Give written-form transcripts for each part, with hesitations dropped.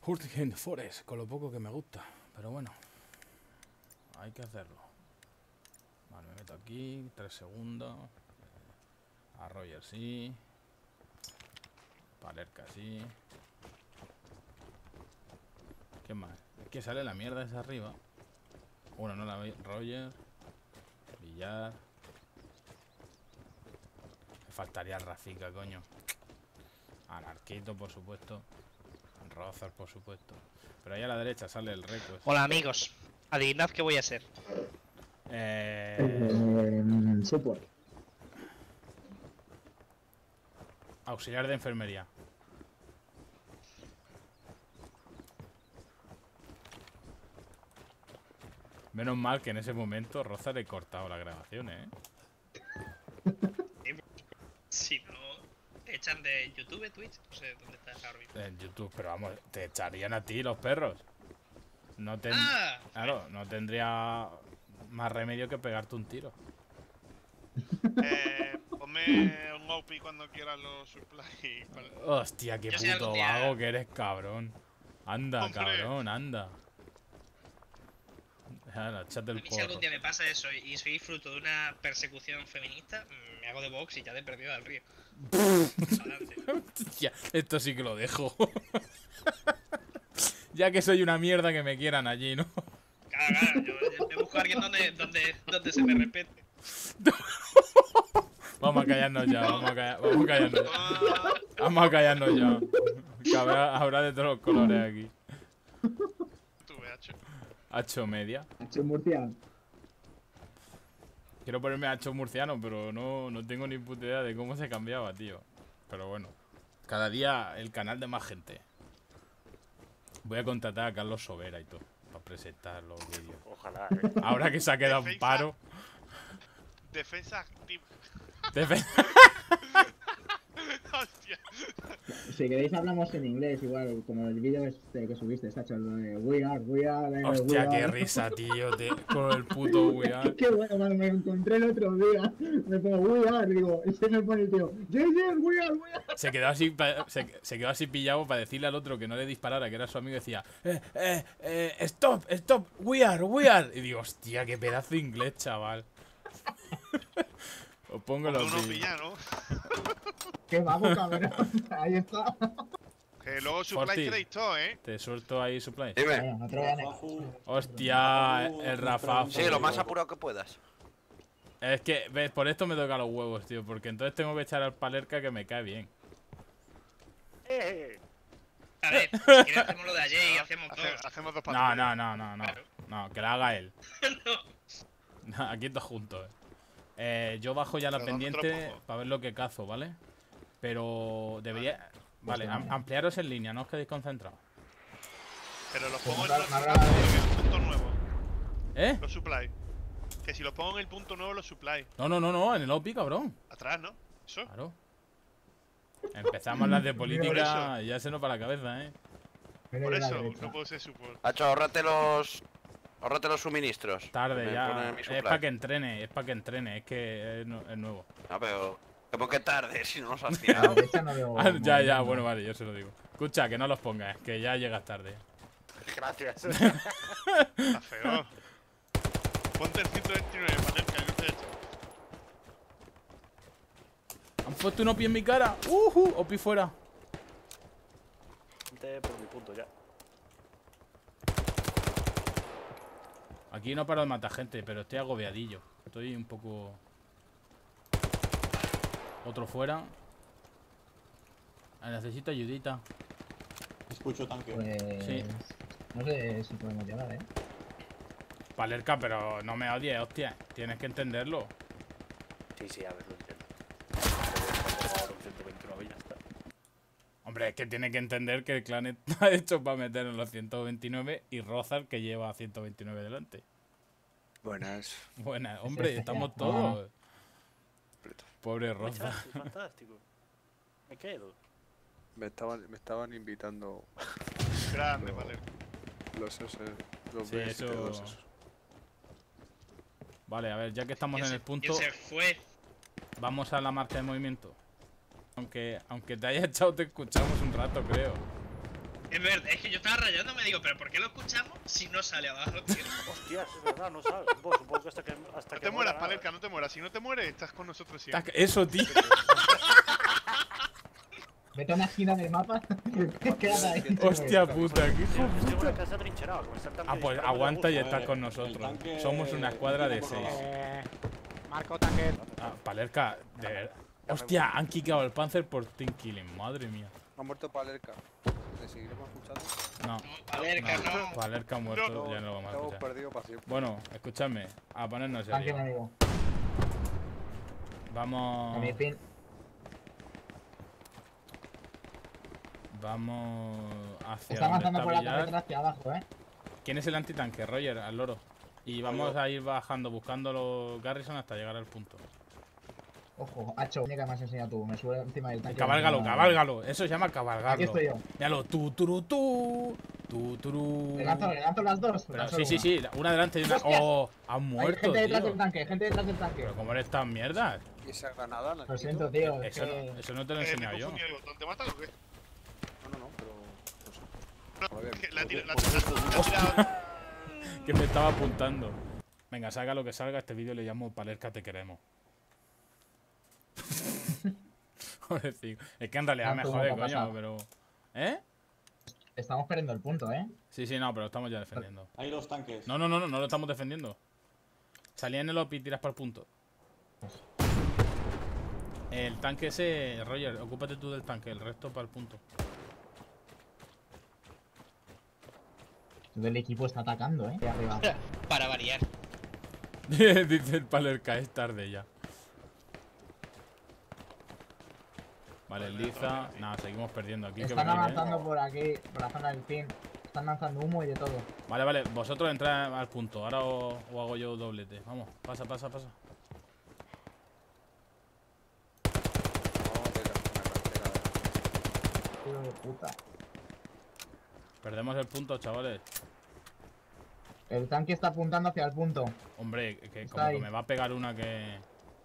Hurricane Forest, con lo poco que me gusta. Pero bueno, hay que hacerlo. Vale, me meto aquí, 3 segundos. A Roger sí. Palerca sí. ¿Qué más? Es que sale la mierda esa arriba. Bueno, no la veo. Roger. Villar. Me faltaría el Rafika, coño. Anarquito, por supuesto. Rozar, por supuesto. Pero ahí a la derecha sale el Request. Hola amigos, adivinad qué voy a hacer. Support. Auxiliar de enfermería. Menos mal que en ese momento Roza le he cortado las grabaciones, Si no, te echan de YouTube, Twitch, no sé dónde está Harvey. En YouTube, pero vamos, te echarían a ti los perros. No Claro, no tendría más remedio que pegarte un tiro. Ponme un OP cuando quieras los supplies. Hostia, qué puto vago que eres, cabrón. Anda, Hombre. cabrón, anda. Échate A el mí si algún porro. día me pasa eso y soy fruto de una persecución feminista, me hago de box y ya de perdido al río. Adelante. Hostia, esto sí que lo dejo. Ya que soy una mierda, que me quieran allí, ¿no? Claro, yo me busco a alguien donde se me respete. Vamos a callarnos ya, vamos a callarnos. Vamos a callarnos ya. Que habrá de todos los colores aquí. Tú, BH. Hacho media. Hacho Murcia. Quiero ponerme hacho murciano, pero no tengo ni puta idea de cómo se cambiaba, tío. Pero bueno. Cada día el canal de más gente. Voy a contratar a Carlos Sobera y todo. Para presentar los vídeos. Ojalá, Ahora que se ha quedado en paro. Defensa activa. Hostia. Si queréis hablamos en inglés, igual, como el vídeo este que subiste, Sacho, lo de We Are, Hostia, we qué are. risa, tío. Con el puto weird. Qué bueno, cuando me encontré el otro día, me pongo We Are, digo, y se me pone el tío, yes, we are. Se quedó así, se quedó así pillado para decirle al otro que no le disparara, que era su amigo, y decía, stop, we are. Y digo, hostia, qué pedazo de inglés, chaval. Os pongo los Unos vídeos. villanos. Qué vago, cabrón. Ahí está. Que luego supplies Forti. queréis todo, ¿eh? Te suelto ahí supply. Dime. Venga, no te lo voy a negar. Hostia, el Rafa. Sí, lo más apurado que puedas. Es que, ves, por esto me toca los huevos, tío. Porque entonces tengo que echar al Palerca, que me cae bien. A ver, si quieres hacemos lo de ayer y hacemos todo. Hacemos dos No, patrullas. no, que la haga él. Aquí todos juntos. Yo bajo ya la ¿Pero dónde te lo pendiente pongo? para ver lo que cazo, ¿vale? Pero debería... Vale, ampliaros en línea, no os quedéis concentrados. Pero los pongo en Pues el punto nuevo. ¿Eh? Los supplies. Que si los pongo en el punto nuevo, los supplies. No, en el OPI, cabrón. Atrás, ¿no? Eso. Claro. Empezamos las de política y ya se nos para la cabeza, ¿eh? Por eso no puedo ser support. Hacho, ahórrate los suministros. Tarde Me ya. ponen mi Es supply. para que entrene, es que es nuevo. No, pero... ¿Cómo que tarde? Si no nos has A la tirado. derecha no veo. Ya, bueno, vale, yo se lo digo. Escucha, que no los pongas, que ya llegas tarde. Gracias. Está feo. Ponte el 129, Palerca, que no te he hecho. Han puesto un OPI en mi cara. OPI fuera. Ponte por mi punto ya. Aquí no paro de matar gente, pero estoy agobiadillo. Estoy un poco... Otro fuera. Necesito ayudita. Escucho tanque. Pues. Sí. No sé si podemos llegar, ¿eh? Palerca, pero no me odies, hostia. Tienes que entenderlo. Sí, a ver, lo entiendo. Ahora un 129 y ya está. Hombre, es que tiene que entender que el clan está hecho para meter en los 129 y Rozar que lleva 129 delante. Buenas. Buena, hombre, estamos todos. Pobre Rozar. Fantástico. Me quedo. Me estaban invitando Grande, Palerca. los S, los Sí, B7, eso... los esos. Vale, a ver, ya que estamos en el punto, ¿Quién se fue? vamos a la marcha de movimiento. Aunque te haya echado, te escuchamos un rato, creo. Es verdad, es que yo estaba rayando, me digo, pero ¿por qué lo escuchamos si no sale abajo, tío? Hostias, es verdad, no sabes. Pues supongo que hasta que. No te mueras, Palerca, no te mueras. Si no te mueres, estás con nosotros siempre. Eso, tío. Vete a una esquina del mapa. Quédate ahí. Hostia puta, qué hijo Estoy en puta. una casa trincherada, como está el tanque Ah, pues disparando de aguanta y gusto. estás con El nosotros. tanque Somos una escuadra de tiene 6. Marco tanque. Ah, Palerca, de verdad. Hostia, han quitado el Panzer por team killing, madre mía. Ha muerto Palerca. ¿Le seguiremos escuchando? No, Palerca, no. Palerca muerto, ya no lo vamos a Hemos escuchar. perdido para siempre. Bueno, escuchadme, a ponernos Tanque serio. enemigo. A Vamos. mi fin. Vamos hacia Está donde avanzando está por la Villar. carretera hacia abajo, ¿Quién es el antitanque? Roger, al loro. Y vamos a ir bajando, buscando los Garrison hasta llegar al punto. Ojo, Hacho, que me has enseñado tú. Me sube encima del tanque. Cabálgalo, No, cabálgalo. Eso se llama cabalgarlo. Aquí estoy yo. Míralo, tú, turú. Le lanzo las dos. Pero, lanzo sí, sí, una. sí, una delante y una. ¡Hostias! ¡Oh! Han Hay muerto, gente detrás tío. del tanque, gente detrás del tanque. Pero ¿cómo eres tan mierdas? ¿Y esa granada? ¿La Lo has siento, quitado? tío. Es Eso que... no, eso no te lo he Me enseñado yo. confundí el botón. ¿Te matan o qué? No, pero. No sé. No, Joder, es que la ¿por qué? tira- la ¿Por qué tira- esto? la tira- Que me estaba apuntando. Venga, salga lo que salga, este vídeo le llamo Palerca te queremos. Pobrecito. Es que en realidad me Tanto jode, como coño, pasa. pero. ¿Eh? Estamos perdiendo el punto, ¿eh? Sí, sí, no, pero estamos ya defendiendo. Hay dos tanques. No, no, no, no, no lo estamos defendiendo. Salí en el OP y tiras para el punto. El tanque ese, Roger, ocúpate tú del tanque, el resto para el punto. Todo el equipo está atacando, ¿eh? De arriba. Para variar. Dice el Palerca, es tarde ya. Vale, Liza. Nada, seguimos perdiendo aquí. Están que venir, avanzando por aquí, por la zona del fin. Están lanzando humo y de todo. Vale, vale, vosotros entrad al punto. Ahora os hago yo doblete. Vamos, pasa, pasa, pasa. No, de la carretera. Hijo de puta. Perdemos el punto, chavales. El tanque está apuntando hacia el punto. Hombre, que Está como que ahí. me va a pegar una que.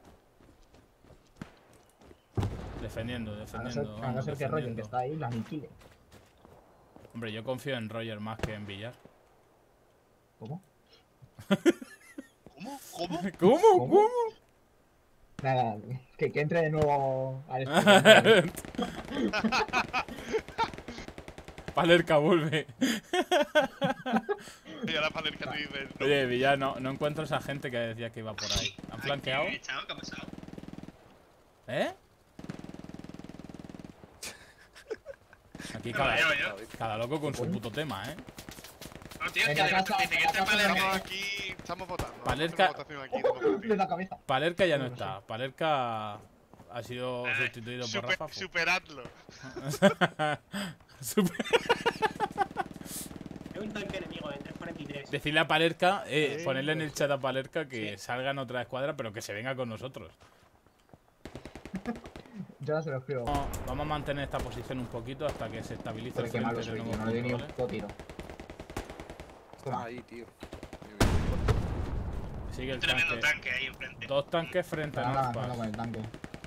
Defendiendo, A no defendiendo. ser, a no vamos, ser que Roger, que defendiendo. está ahí, la aniquile. Hombre, yo confío en Roger más que en Villar. ¿Cómo? ¿Cómo? ¿Cómo? ¿Cómo? ¿Cómo? Nada, que entre de nuevo al estudio. Palerca, vuelve. Y ahora Palerca te dice. No. Oye, Villar, no encuentro esa gente que decía que iba por ahí. ¿Han flanqueado? ¿Qué ha pasado? ¿Eh? Aquí No, yo. cada loco con su puto tema, ¿eh? No, tío, es que Venga, de repente casa, dice que este casa, Palerca. Estamos aquí, estamos votando. Palerca- Vamos a hacer una votación aquí, no me confío. De la cabeza. Palerca ya no está. Palerca ha sido Ah, sustituido por Rafa. pues. Superadlo. Super- Hay un tanque enemigo de 343. Decirle a Palerca, ponerle en el chat a Palerca que salga en otra escuadra, pero que se venga con nosotros. Yo ahora se lo escribo. Vamos a mantener esta posición un poquito hasta que se estabilice el Porque malo frente de soy, nuevo tío. No le doy ni punto, un ¿vale? puto tiro. Están Toma. ahí, tío. Sigue el Tremendo tanque. tanque ahí enfrente. Dos tanques frente a Están avanzando Northpass. con el tanque.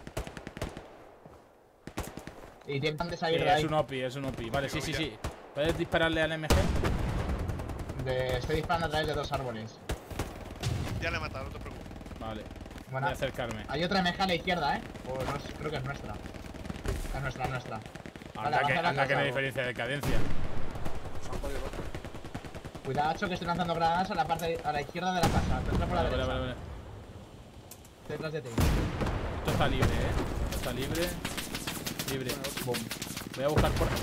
Y intentan de Sí, salir de es ahí. un OPI, es un OPI. Vale, sí, sí, sí. ¿Puedes dispararle al MG? Estoy disparando a través de dos árboles. Ya le he matado, no te preocupes. Vale, Bueno, voy a acercarme. hay otra MG a la izquierda, ¿eh? O no sé, creo que es nuestra. Es nuestra, es nuestra. Anda que, avanza la anda que no hay casa. diferencia de cadencia. Se han jodido loco. Cuidado, Hacho, que estoy lanzando granadas a la parte a la izquierda de la casa. Te entra por la Vale, vale, derecha. vale, vale. Detrás de ti. Esto está libre, Esto está libre. Libre. Boom. Voy a buscar por...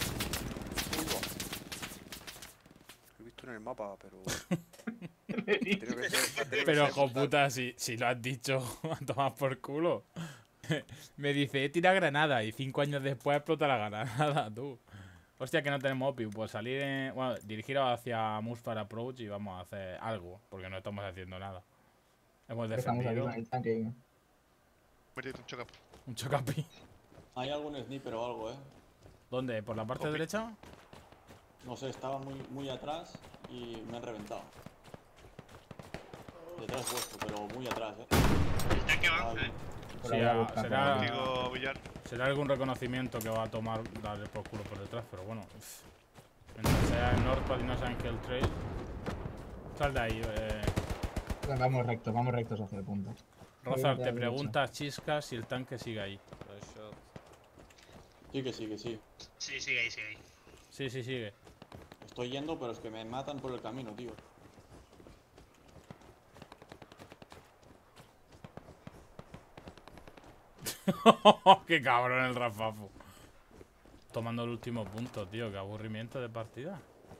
Lo he visto en el mapa, pero. Tiene que ser- tiene que Pero, ser hijo brutal. puta, si lo has dicho, a tomar por culo. Me dice, tira granada y 5 años después explota la granada, tú. Hostia, que no tenemos OPI. Pues salir en... Bueno, dirigiros hacia Musfar Approach y vamos a hacer algo, porque no estamos haciendo nada. Hemos Estamos aquí defendido con el tanque. Métete un chocapo. un chocapi. Hay algún sniper o algo, ¿Dónde? ¿Por la parte Opi. derecha? No sé, estaba muy atrás y me han reventado. Detrás vuestro, pero muy atrás, El tanque avanza, Por Sí, ahí a buscar, será- por ahí. Contigo, Villar. Será algún reconocimiento que va a tomar darle por culo por detrás, pero bueno. Mientras sea en Northpad y no sea en Hell Trail. Sal de ahí, Vamos rectos hacia el punto. Rozar, te pregunta Chisca si el tanque sigue ahí. Sí, que sí, que sí. Sí, sigue ahí, sigue ahí. Sí, sí, sigue. Estoy yendo, pero es que me matan por el camino, tío. Qué cabrón el Rafafu. Tomando el último punto, tío. Qué aburrimiento de partida.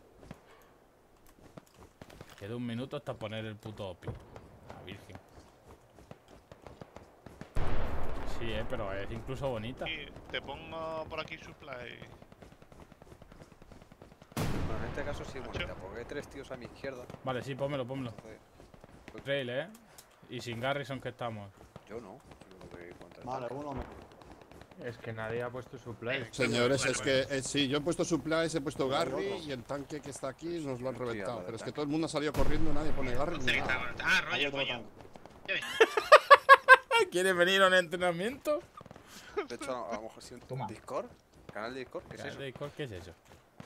Queda un minuto hasta poner el puto OPI. La virgen. Sí, pero es incluso bonita. Y te pongo por aquí supply. Bueno, en este caso sí es bonita, porque hay 3 tíos a mi izquierda. Vale, sí, pónmelo. Entonces, Trail, Y sin Garrison que estamos. yo no. Yo no te encuentro el Vale, tanque. uno me... Es que nadie ha puesto supply. Señores, es que sí, yo he puesto supplies, he puesto Garry y el tanque que está aquí nos lo han reventado. Pero es que todo el mundo ha salido corriendo, nadie pone Garry ni nada. Ah, Hay rollo, otro coño. tanque. ¿Quieres venir a un entrenamiento? De hecho, a lo mejor sí un Toma. Discord. ¿Canal de Discord? ¿Qué es eso? ¿Qué es eso?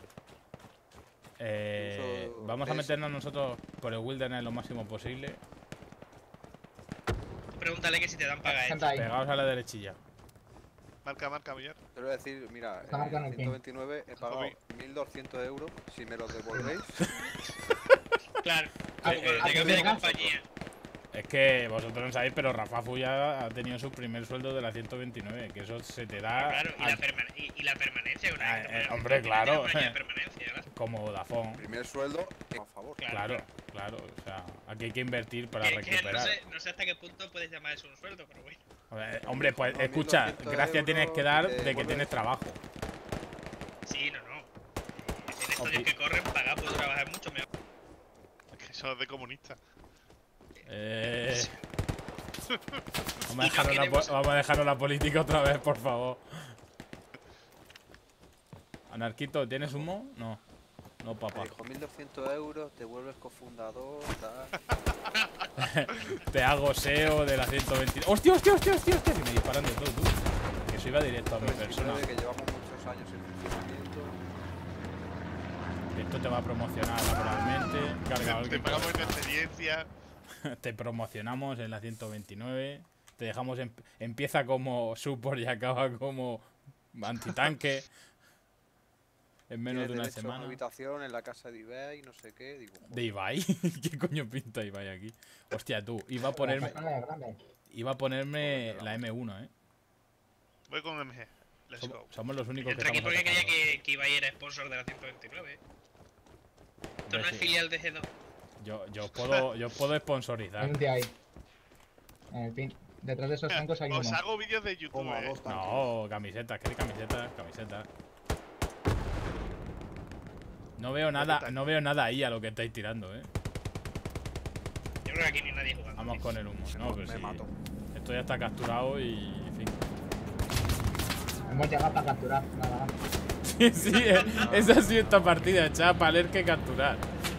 Uso Vamos a PS. meternos nosotros por el Wilderness lo máximo posible. Pregúntale que si te dan paga Senta ahí. Pegados a la derechilla. Marca, Villar. Te voy a decir, mira, Está marcando en el pin. 129 he pagado 1.200 euros. Si me los devolvéis, Claro, Ah, como cuando ah, te cambia de ¿verdad? compañía. Es que vosotros no sabéis, pero Rafafu ya ha tenido su primer sueldo de la 129, que eso se te da Claro, y la permanencia. Una vez que te pones hombre, un claro. año de permanencia, ¿verdad? como Vodafone. primer sueldo, a favor. Claro, o sea, aquí hay que invertir para Que recuperar. no sé hasta qué punto puedes llamar eso un sueldo, pero bueno. Hombre, pues No, escucha, 1.200 gracias tienes que dar euros de que vuelve. tienes trabajo. Sí, no. Si tienes estudios que corren, pagar por trabajar mucho mejor. Es que eso es de comunista. Vamos a dejarnos la política otra vez, por favor. Anarquito, ¿tienes humo? No. No, Me papá. dijo 1.200 euros, te vuelves cofundador, tal. Te hago SEO de la 120. ¡Hostia! Que me disparan de todo, tú. Que eso iba directo a mi persona. 129, que llevamos muchos años en funcionamiento. Esto te va a promocionar laboralmente. Carga Te alguien. pagamos en experiencia. Te promocionamos en la 129. Te dejamos. Empieza como support y acaba como antitanque. En menos de Tienes una derecho a semana. una habitación en la casa de Ibai, no sé qué. Digo, ¿De Ibai? ¿Qué coño pinta Ibai aquí? Hostia, tú. Iba a ponerme. Grande. Iba a ponerme la M1, Voy con MG. Let's go. Somos los únicos que Entra aquí estamos porque quería atacados. que Ibai era sponsor de la 129. Esto no Hombre, es sí. filial de G2. Yo puedo Hay sponsorizar. un tío ahí. En el pin. Detrás de esos troncos hay uno. Os hago vídeos de YouTube, Toma, 2 tanques. No, camisetas, ¿qué camisetas? No veo nada ahí a lo que estáis tirando, Yo creo que aquí ni nadie jugando. Vamos con el humo. No, pero me sí. mato. Esto ya está capturado y. En fin. Hemos llegado para capturar. Nada más. Sí, esa ha sido esta partida, chaval, para leer que capturar.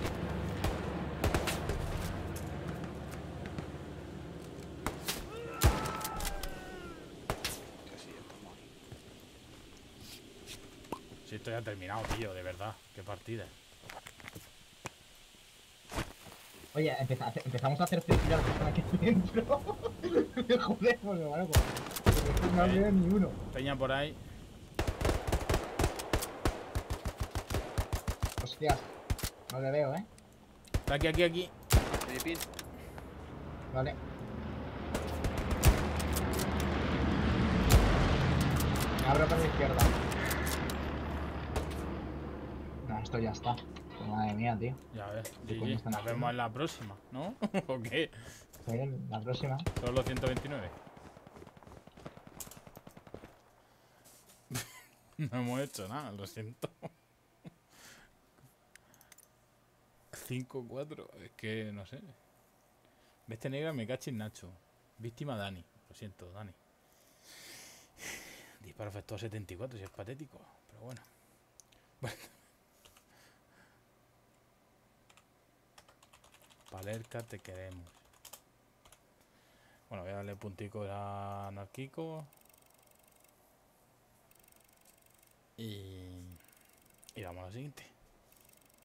Si esto ya ha terminado, tío, de verdad. Qué partida. Oye, empezamos a hacer felicidad a la persona que hay dentro. Joder, porque bueno, pues, no veo ni uno. Peña por ahí. Hostias, no le veo, Está aquí. Filipín, Vale. Me abro por la izquierda. No, esto ya está. Pues madre mía, tío. Ya ves, ¿Qué coño GG. están Nos haciendo? vemos en la próxima, ¿no? ¿O qué? Estoy en la próxima. Solo 129. No hemos hecho nada, lo siento. 5-4, es que no sé. Bestia negra me cachis Nacho. Víctima Dani, lo siento, Dani. Disparo efectuado 74, si es patético, pero bueno. Palerca, te queremos. Bueno, voy a darle puntico a Anarquico. Y vamos a la siguiente.